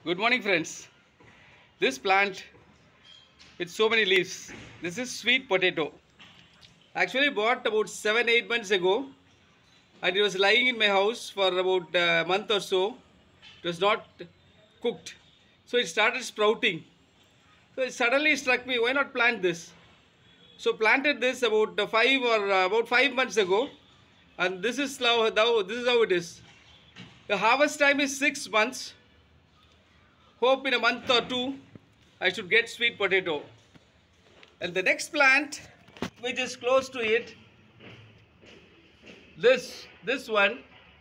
Good morning, friends. This plant with so many leaves. This is sweet potato. Actually bought about 7-8 months ago, and it was lying in my house for about a month or so. It was not cooked, so it started sprouting. So it suddenly struck me, why not plant this? So planted this about 5 months ago, and this is how it is. The harvest time is 6 months. Hope in a month or two I should get sweet potato. And the next plant which is close to it, this one,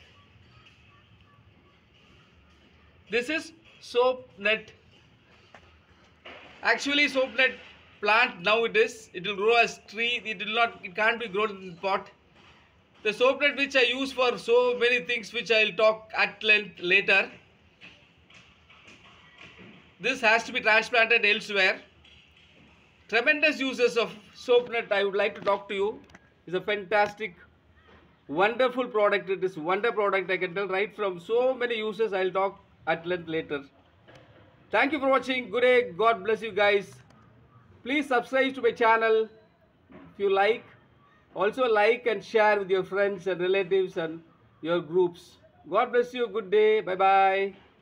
this is soap nut. Actually soap nut plant, now it will grow as tree. It can't be grown in pot. The soap nut which I use for so many things which I will talk at length later, this has to be transplanted elsewhere. Tremendous uses of soap nut I would like to talk to you. It's a fantastic, wonderful product. It is wonder product, I can tell right from so many uses. I'll talk at length later. Thank you for watching. Good day. God bless you guys. Please subscribe to my channel if you like. Also like and share with your friends and relatives and your groups. God bless you. Good day. Bye bye.